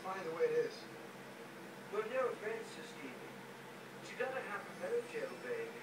fine the way it is. Well, no offense to Stevie. But you gotta have a mojo, baby.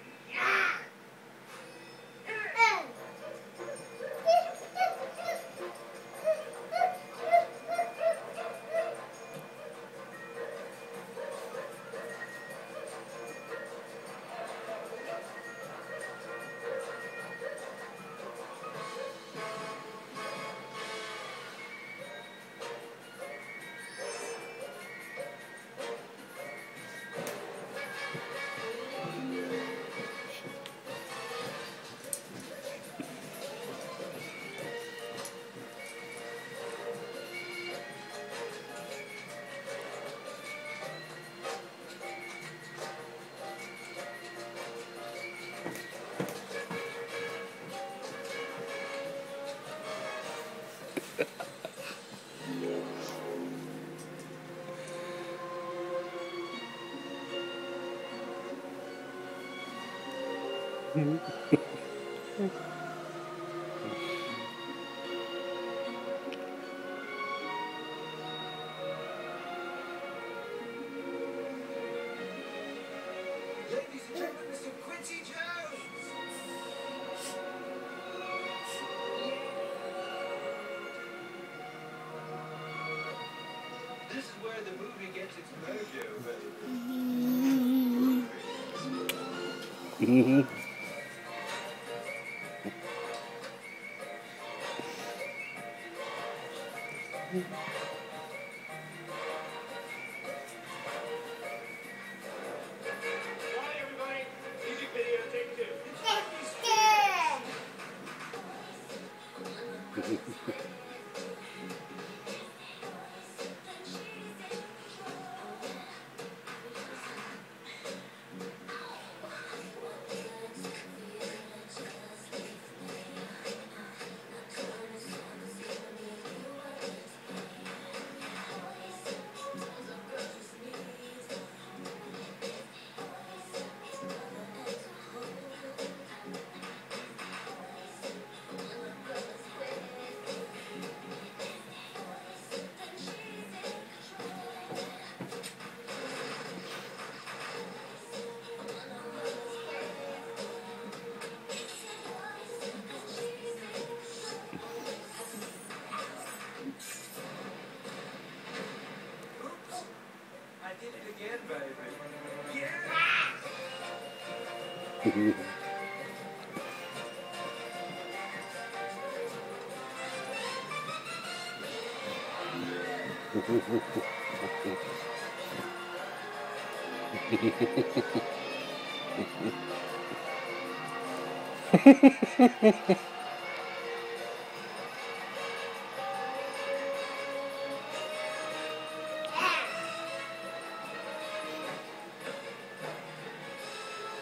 Ladies and gentlemen, Mr. Quincy Jones! This is where the movie gets its mojo, baby. Bye, everybody. Music video, take two. Oops. I did it again, baby. Yeah!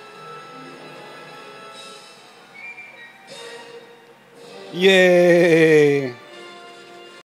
Yay!